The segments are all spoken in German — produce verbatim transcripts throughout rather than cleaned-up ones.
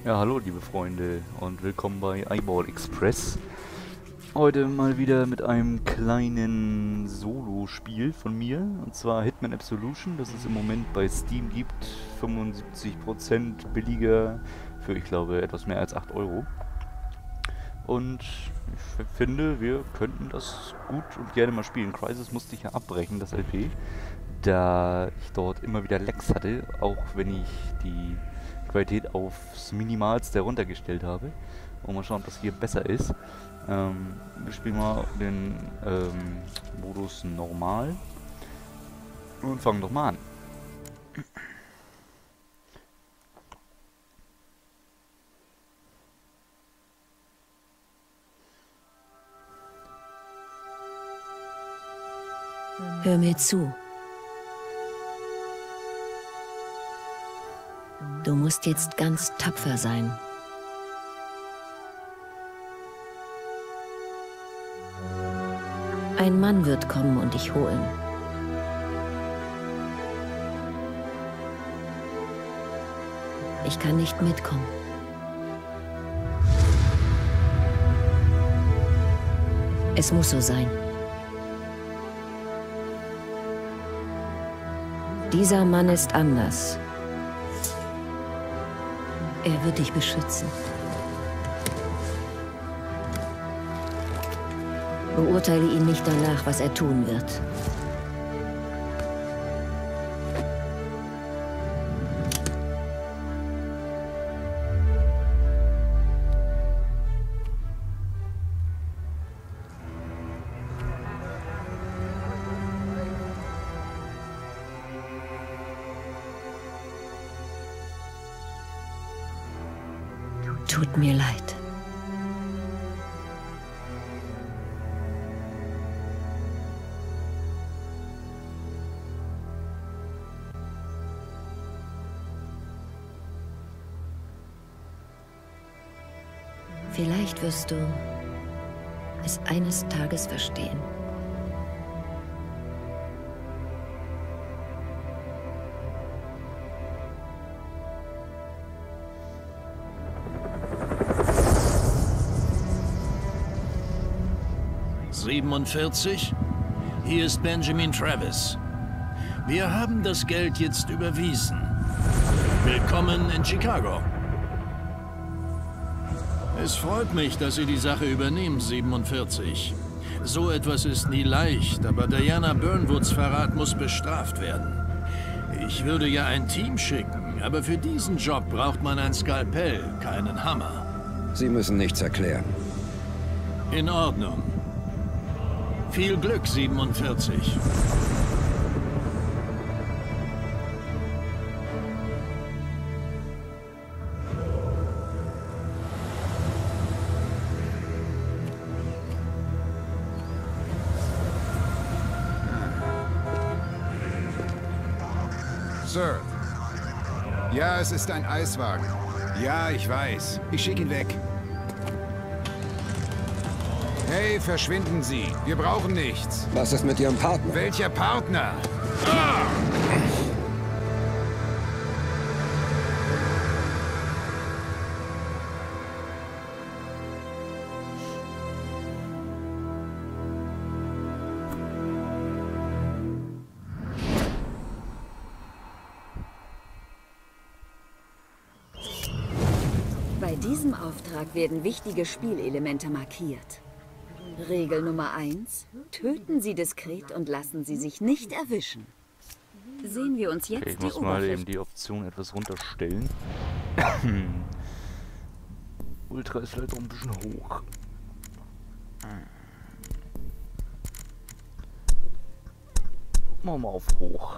Ja, hallo liebe Freunde und willkommen bei Eyeball Express. Heute mal wieder mit einem kleinen Solo-Spiel von mir, und zwar Hitman Absolution, das es im Moment bei Steam gibt, fünfundsiebzig Prozent billiger für, ich glaube, etwas mehr als acht Euro. Und ich finde, wir könnten das gut und gerne mal spielen. Crysis musste ich ja abbrechen, das L P, da ich dort immer wieder Lags hatte, auch wenn ich die Qualität aufs Minimalste runtergestellt habe. Und mal schauen, ob das hier besser ist. Ähm, wir spielen mal den ähm, Modus normal und fangen doch mal an. Hör mir zu. Du musst jetzt ganz tapfer sein. Ein Mann wird kommen und dich holen. Ich kann nicht mitkommen. Es muss so sein. Dieser Mann ist anders. Er wird dich beschützen. Beurteile ihn nicht danach, was er tun wird. Tut mir leid. Vielleicht wirst du es eines Tages verstehen. siebenundvierzig? Hier ist Benjamin Travis. Wir haben das Geld jetzt überwiesen. Willkommen in Chicago. Es freut mich, dass Sie die Sache übernehmen, siebenundvierzig. So etwas ist nie leicht, aber Diana Burnwoods Verrat muss bestraft werden. Ich würde ja ein Team schicken, aber für diesen Job braucht man ein Skalpell, keinen Hammer. Sie müssen nichts erklären. In Ordnung. Viel Glück, siebenundvierzig. Sir. Ja, es ist ein Eiswagen. Ja, ich weiß. Ich schicke ihn weg. Hey, verschwinden Sie. Wir brauchen nichts. Was ist mit Ihrem Partner? Welcher Partner? Ah! Bei diesem Auftrag werden wichtige Spielelemente markiert. Regel Nummer eins. Töten Sie diskret und lassen Sie sich nicht erwischen. Sehen wir uns jetzt okay, ich die muss mal eben Oberfläche. die Option etwas runterstellen. Ultra ist vielleicht auch ein bisschen hoch. Machen wir auf hoch.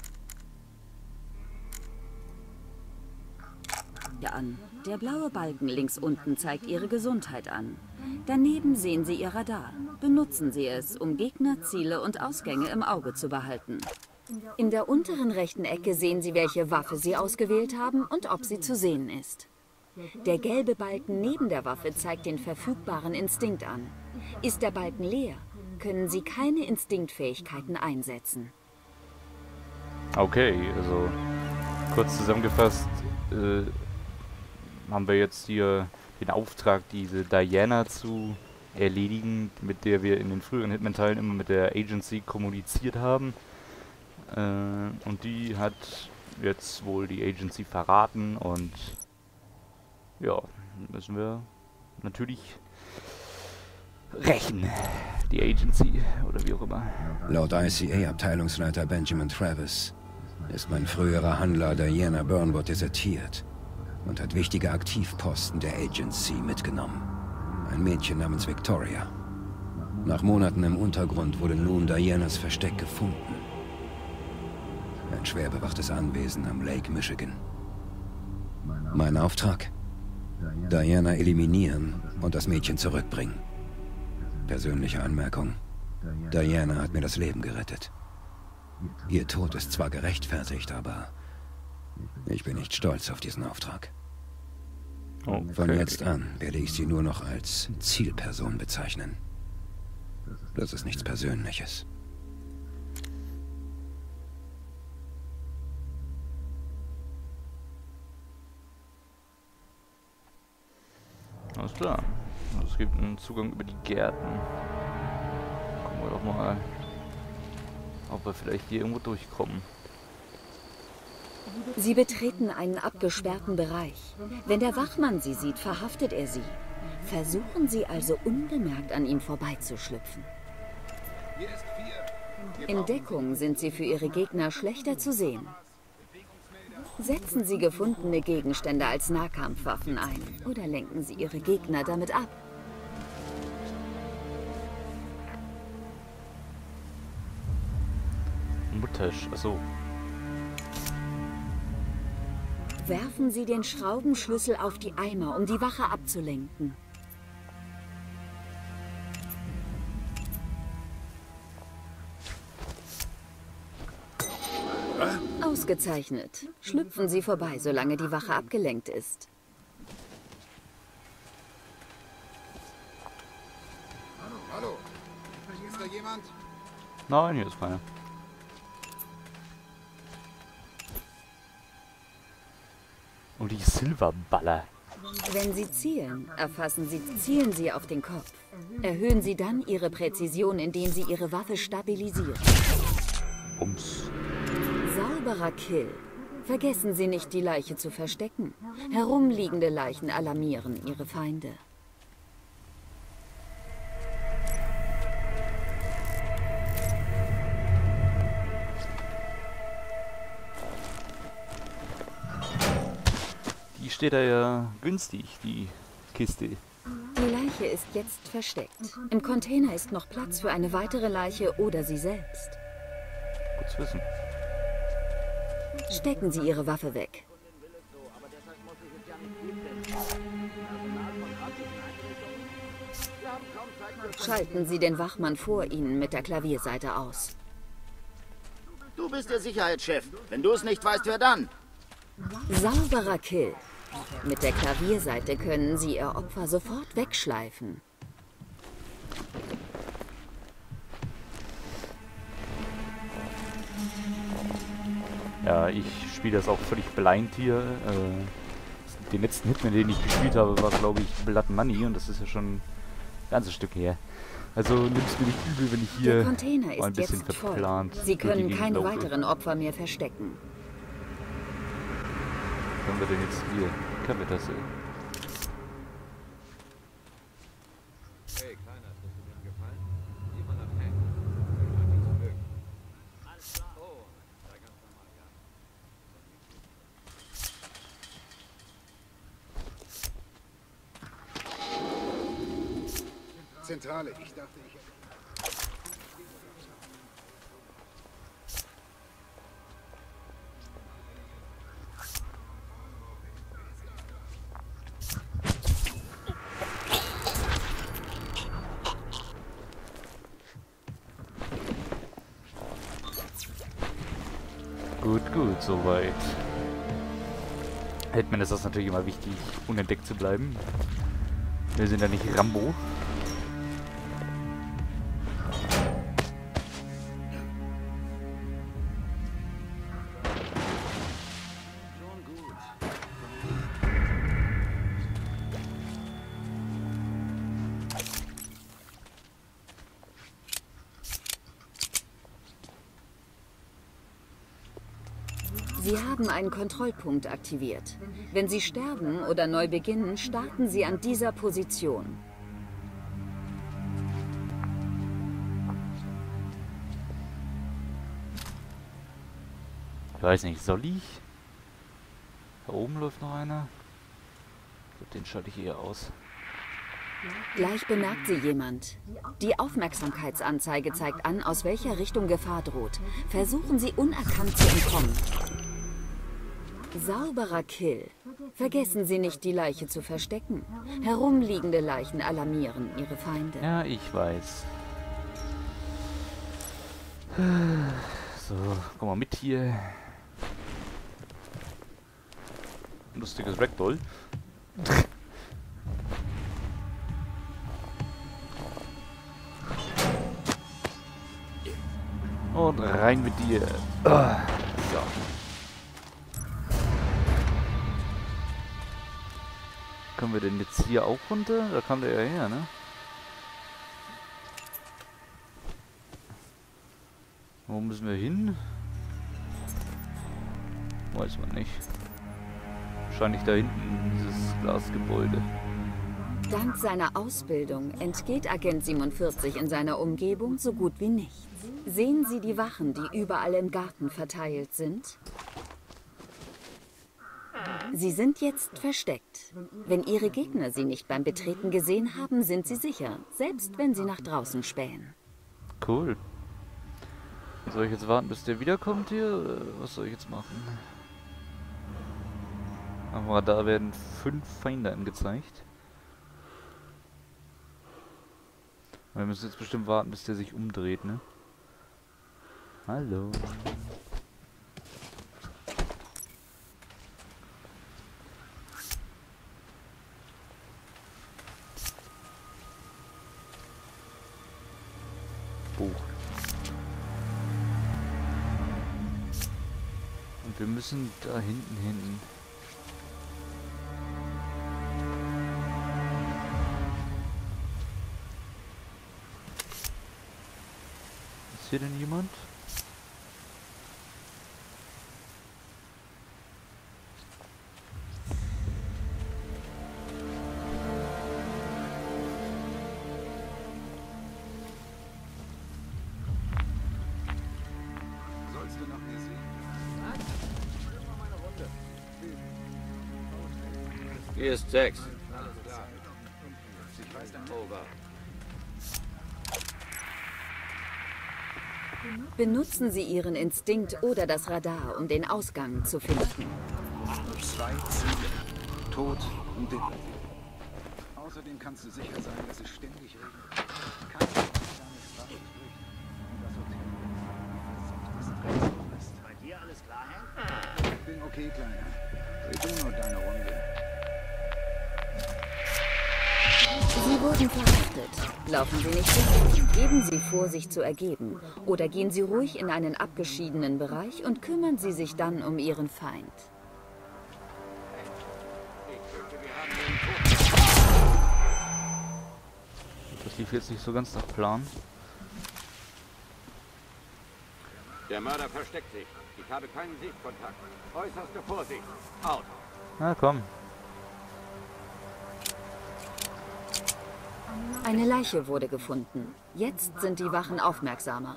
An. Der blaue Balken links unten zeigt Ihre Gesundheit an. Daneben sehen Sie Ihr Radar. Benutzen Sie es, um Gegner, Ziele und Ausgänge im Auge zu behalten. In der unteren rechten Ecke sehen Sie, welche Waffe Sie ausgewählt haben und ob sie zu sehen ist. Der gelbe Balken neben der Waffe zeigt den verfügbaren Instinkt an. Ist der Balken leer, können Sie keine Instinktfähigkeiten einsetzen. Okay, also kurz zusammengefasst, äh, haben wir jetzt hier den Auftrag, diese Diana zu erledigen, mit der wir in den früheren Hitman-Teilen immer mit der Agency kommuniziert haben. Äh, und die hat jetzt wohl die Agency verraten und ja, müssen wir natürlich rächen. Die Agency oder wie auch immer. Laut I C A-Abteilungsleiter Benjamin Travis ist mein früherer Handler Diana Burnwood desertiert und hat wichtige Aktivposten der Agency mitgenommen. Ein Mädchen namens Victoria. Nach Monaten im Untergrund wurde nun Dianas Versteck gefunden. Ein schwer bewachtes Anwesen am Lake Michigan. Mein Auftrag? Diana eliminieren und das Mädchen zurückbringen. Persönliche Anmerkung. Diana hat mir das Leben gerettet. Ihr Tod ist zwar gerechtfertigt, aber ich bin nicht stolz auf diesen Auftrag. Okay. Von jetzt an werde ich sie nur noch als Zielperson bezeichnen. Das ist nichts Persönliches. Alles klar. Es gibt einen Zugang über die Gärten. Gucken wir doch mal, ob wir vielleicht hier irgendwo durchkommen. Sie betreten einen abgesperrten Bereich. Wenn der Wachmann Sie sieht, verhaftet er Sie. Versuchen Sie also unbemerkt an ihm vorbeizuschlüpfen. In Deckung sind Sie für Ihre Gegner schlechter zu sehen. Setzen Sie gefundene Gegenstände als Nahkampfwaffen ein oder lenken Sie Ihre Gegner damit ab. Muttersch, achso. Werfen Sie den Schraubenschlüssel auf die Eimer, um die Wache abzulenken. Ausgezeichnet. Schlüpfen Sie vorbei, solange die Wache abgelenkt ist. Hallo? Ist da jemand? Nein, hier ist keiner. Und die Silberballer. Wenn Sie zielen, erfassen Sie, zielen Sie auf den Kopf. Erhöhen Sie dann Ihre Präzision, indem Sie Ihre Waffe stabilisieren. Bums. Sauberer Kill. Vergessen Sie nicht, die Leiche zu verstecken. Herumliegende Leichen alarmieren Ihre Feinde. Die steht da ja günstig, die Kiste. Die Leiche ist jetzt versteckt. Im Container ist noch Platz für eine weitere Leiche oder Sie selbst. Gut zu wissen. Stecken Sie Ihre Waffe weg. Schalten Sie den Wachmann vor Ihnen mit der Klavierseite aus. Du bist der Sicherheitschef. Wenn du es nicht weißt, wer dann? Sauberer Kill. Mit der Klavierseite können Sie Ihr Opfer sofort wegschleifen. Ja, ich spiele das auch völlig blind hier. Äh, den letzten Hitman, den ich gespielt habe, war, glaube ich, Blood Money und das ist ja schon ein ganzes Stück her. Also nimm's mir nicht übel, wenn ich hier Der Container mal ein ist bisschen jetzt voll. verplant. Sie durch die können Gegend keine laufe. weiteren Opfer mehr verstecken. Was haben wir denn jetzt hier? Kaffeetasse. Zentrale, ich dachte, ich hätte... Gut, gut, soweit. Hitman ist das natürlich immer wichtig, unentdeckt zu bleiben. Wir sind ja nicht Rambo. Sie haben einen Kontrollpunkt aktiviert. Wenn Sie sterben oder neu beginnen, starten Sie an dieser Position. Ich weiß nicht, soll ich? Da oben läuft noch einer. Den schalte ich eher aus. Gleich bemerkt Sie jemand. Die Aufmerksamkeitsanzeige zeigt an, aus welcher Richtung Gefahr droht. Versuchen Sie unerkannt zu entkommen. Sauberer Kill. Vergessen Sie nicht, die Leiche zu verstecken. Herumliegende Leichen alarmieren Ihre Feinde. Ja, ich weiß. So, komm mal mit hier. Lustiges Ragdoll. Und rein mit dir. Ah, so. Können wir denn jetzt hier auch runter? Da kam der ja her, ne? Wo müssen wir hin? Weiß man nicht. Wahrscheinlich da hinten in dieses Glasgebäude. Dank seiner Ausbildung entgeht Agent siebenundvierzig in seiner Umgebung so gut wie nichts. Sehen Sie die Wachen, die überall im Garten verteilt sind? Sie sind jetzt versteckt. Wenn Ihre Gegner Sie nicht beim Betreten gesehen haben, sind Sie sicher, selbst wenn Sie nach draußen spähen. Cool. Soll ich jetzt warten, bis der wiederkommt hier? Oder was soll ich jetzt machen? Am Radar werden fünf Feinde angezeigt. Wir müssen jetzt bestimmt warten, bis der sich umdreht, ne? Hallo. Buch. Und wir müssen da hinten hin. Ist hier denn jemand? Sollst du noch mehr sehen? Hier ist Jax. Ich weiß dann Over. Benutzen Sie Ihren Instinkt oder das Radar, um den Ausgang zu finden. zwei Ziele. Tod und depressiv. Außerdem kannst du sicher sein, dass es ständig regnet. Kannst du deines Waffens flüchten. Das Hotel. Das Drehzimmer ist. Bei dir alles klar, Hank? Ich bin okay, Kleiner. Dreh du nur deine Runde. Sie wurden verhaftet. Laufen Sie nicht weg. Geben Sie vor, sich zu ergeben. Oder gehen Sie ruhig in einen abgeschiedenen Bereich und kümmern Sie sich dann um Ihren Feind. Das lief jetzt nicht so ganz nach Plan. Der Mörder versteckt sich. Ich habe keinen Sichtkontakt. Äußerste Vorsicht. Out. Na komm. Eine Leiche wurde gefunden. Jetzt sind die Wachen aufmerksamer.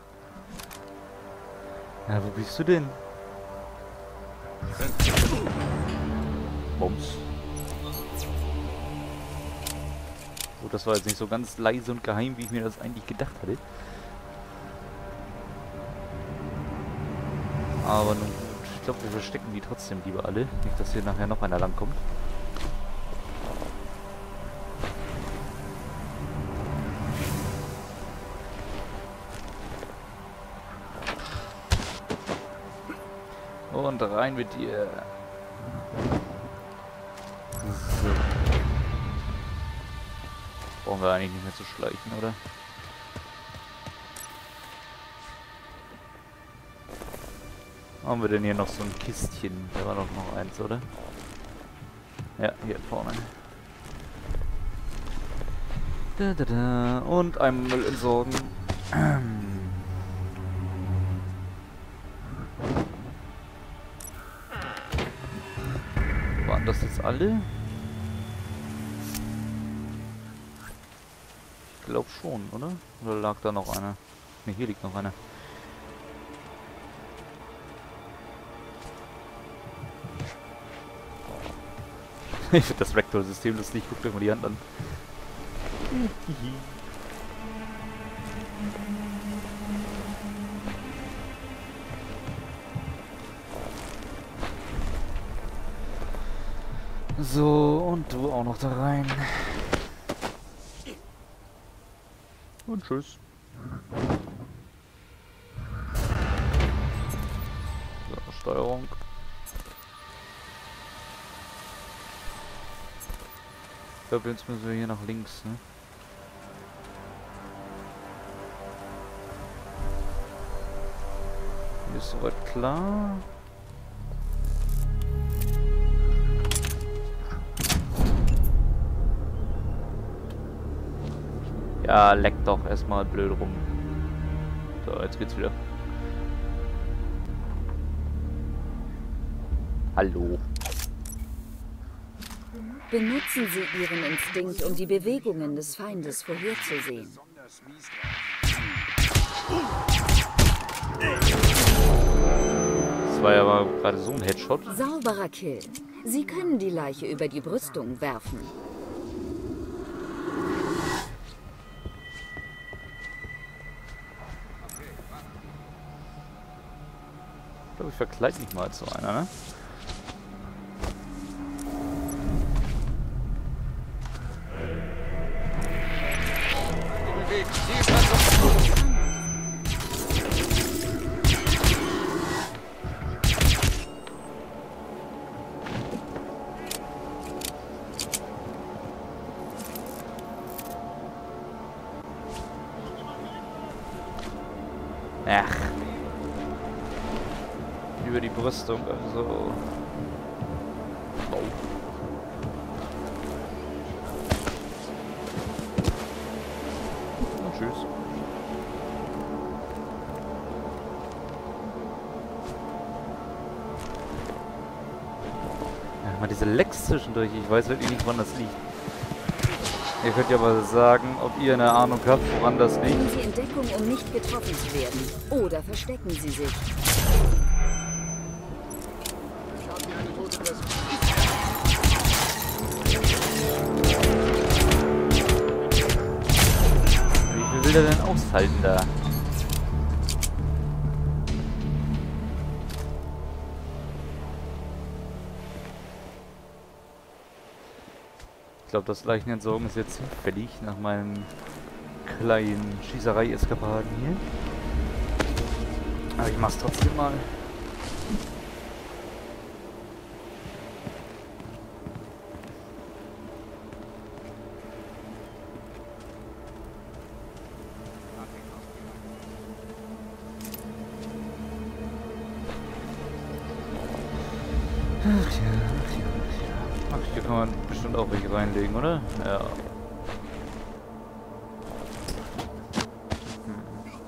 Ja, wo bist du denn? Bums. So, das war jetzt nicht so ganz leise und geheim, wie ich mir das eigentlich gedacht hatte. Aber nun gut. Ich glaube, wir verstecken die trotzdem lieber alle. Nicht, dass hier nachher noch einer langkommt. Und rein mit dir. So. Brauchen wir eigentlich nicht mehr zu schleichen, oder? Haben wir denn hier noch so ein Kistchen? Da war doch noch eins, oder? Ja, hier vorne. Da, da, da. Und einmal Müll entsorgen. Waren das jetzt alle? Ich glaube schon, oder? Oder lag da noch einer? Ne, hier liegt noch einer. Ich finde das Vektorsystem lustig. Guckt euch mal die Hand an. So, und du auch noch da rein. Und tschüss. So, Steuerung. Ich glaube, jetzt müssen wir hier nach links, ne? Hier ist soweit klar. Ja, leck doch erstmal blöd rum. So, jetzt geht's wieder. Hallo. Benutzen Sie Ihren Instinkt, um die Bewegungen des Feindes vorherzusehen. Das war ja aber gerade so ein Headshot. Sauberer Kill. Sie können die Leiche über die Brüstung werfen. Ich glaube, ich verkleide mich mal als so einer, ne? Ach. Über die Brüstung, also. Oh. Und tschüss. Ja, mal diese Lecks zwischendurch, ich weiß wirklich nicht, wann das liegt. Ihr könnt ja mal sagen, ob ihr eine Ahnung habt, woran das liegt. Nehmen Sie in Deckung, um nicht getroffen zu werden. Oder verstecken Sie sich. Wie viel will der denn aushalten da? Ich glaube, das Leichenentsorgen ist jetzt hinfällig nach meinen kleinen Schießerei-Eskapaden hier. Aber ich mach's trotzdem mal. Ach ja, ach ja, ach ja. Ach, hier kann man bestimmt auch welche reinlegen, oder? Ja. Hm.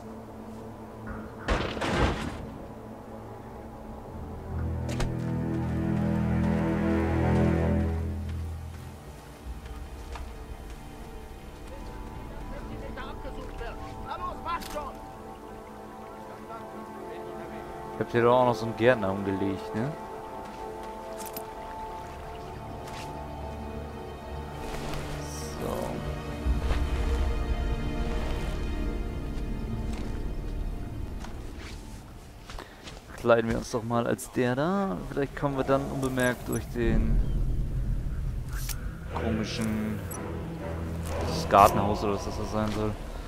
Ich hab hier doch auch noch so einen Gärtner umgelegt, ne? Kleiden wir uns doch mal als der da. Vielleicht kommen wir dann unbemerkt durch den komischen das Gartenhaus oder was das sein soll.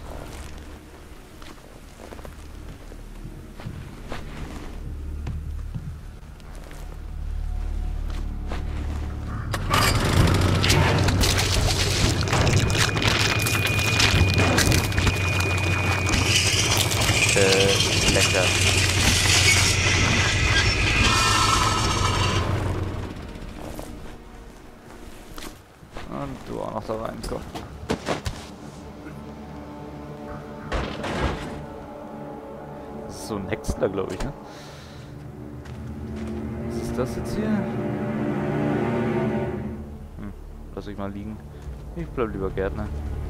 Äh, lecker. Und du auch noch da rein, komm. Das ist so ein Häcksler, glaube ich, ne? Was ist das jetzt hier? lasse ich mal liegen. Ich bleib lieber Gärtner.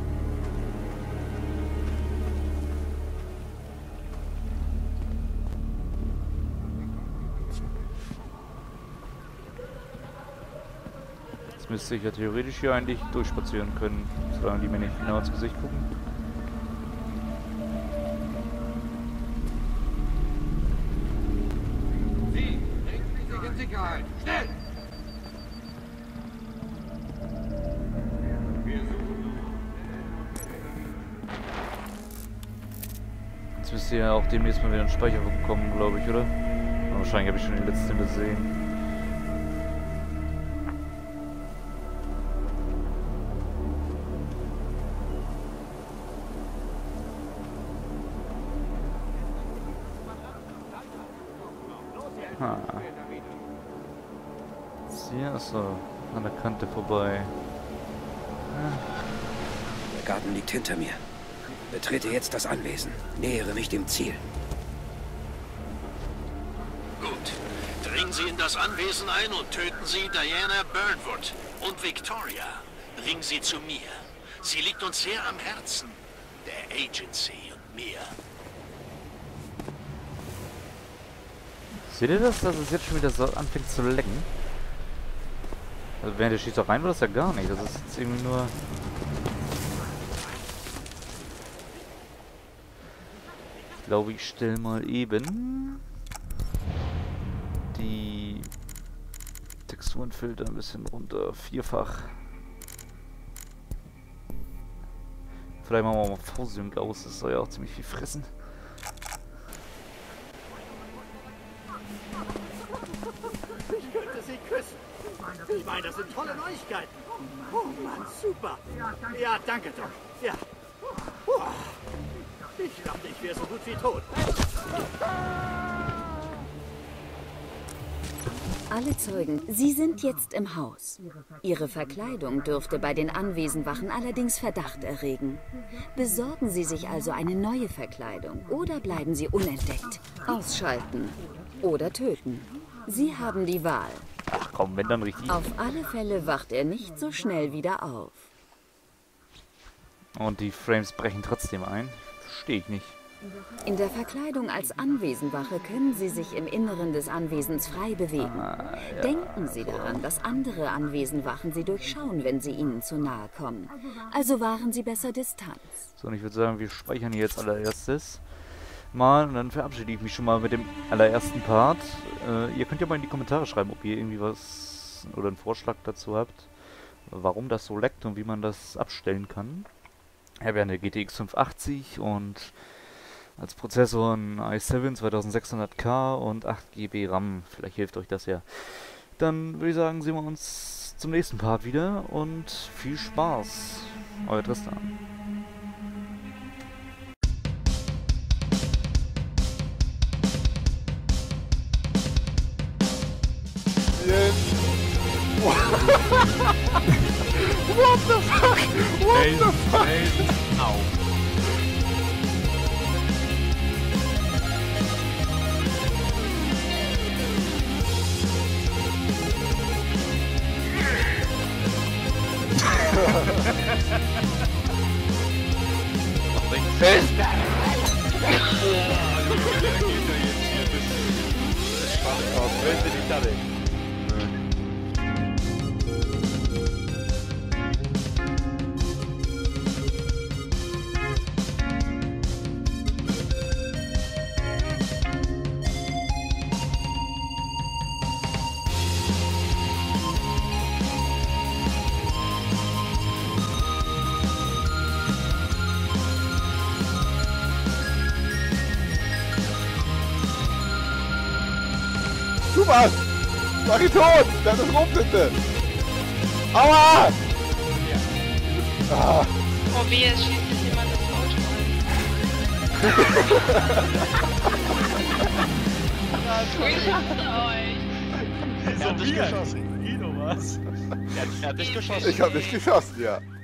Jetzt müsste ich ja theoretisch hier eigentlich durchspazieren können, solange die mir nicht genau ins Gesicht gucken. Sie, bringen Sie sich in Sicherheit. Schnell! Jetzt müsste ja auch demnächst mal wieder ein Speicher bekommen, glaube ich, oder? Aber wahrscheinlich habe ich schon die letzte gesehen. Ah. Hier ist so an der Kante vorbei. Der Garten liegt hinter mir. Betrete jetzt das Anwesen. Nähere mich dem Ziel. Gut. Dringen Sie in das Anwesen ein und töten Sie Diana Burnwood und Victoria. Bringen Sie zu mir. Sie liegt uns sehr am Herzen. Der Agency und mir. Seht ihr das, dass es jetzt schon wieder so anfängt zu lecken? Also während der Schießereien war das ja gar nicht. Das ist jetzt irgendwie nur... Ich glaube, ich stelle mal eben die Texturenfilter ein bisschen runter. Vierfach. Vielleicht machen wir mal Vorsync aus. Das soll ja auch ziemlich viel fressen. Ich könnte sie küssen. Ich meine, das sind tolle Neuigkeiten. Oh Mann, super. Ja, danke doch. Ja. Ich dachte, ich wäre so gut wie tot. Alle Zeugen, Sie sind jetzt im Haus. Ihre Verkleidung dürfte bei den Anwesenwachen allerdings Verdacht erregen. Besorgen Sie sich also eine neue Verkleidung oder bleiben Sie unentdeckt. Ausschalten oder töten. Sie haben die Wahl. Ach komm, wenn dann richtig. Auf alle Fälle wacht er nicht so schnell wieder auf. Und die Frames brechen trotzdem ein. Verstehe ich nicht. In der Verkleidung als Anwesenwache können Sie sich im Inneren des Anwesens frei bewegen. Ah, ja, Denken Sie daran, dass andere Anwesenwachen Sie durchschauen, wenn Sie ihnen zu nahe kommen. Also wahren Sie besser Distanz. So, und ich würde sagen, wir speichern hier jetzt allererstes mal und dann verabschiede ich mich schon mal mit dem allerersten Part. Äh, ihr könnt ja mal in die Kommentare schreiben, ob ihr irgendwie was oder einen Vorschlag dazu habt, warum das so leckt und wie man das abstellen kann. Ich habe ja eine G T X fünfhundertachtzig und als Prozessor ein i sieben zweitausendsechshundert K und acht Gigabyte RAM. Vielleicht hilft euch das ja. Dann würde ich sagen, sehen wir uns zum nächsten Part wieder und viel Spaß. Euer Tristan. What the fuck? What the fuck? Au. Fest! Tu was! Mach ihn tot! Das ist Rumsitze! Aua! Ja. Ah. Oh weh, es schießt sich jemand ins Auto an. Ich hasse euch! Er hat dich geschossen. Er hat dich geschossen. Ich hab dich geschossen, ja.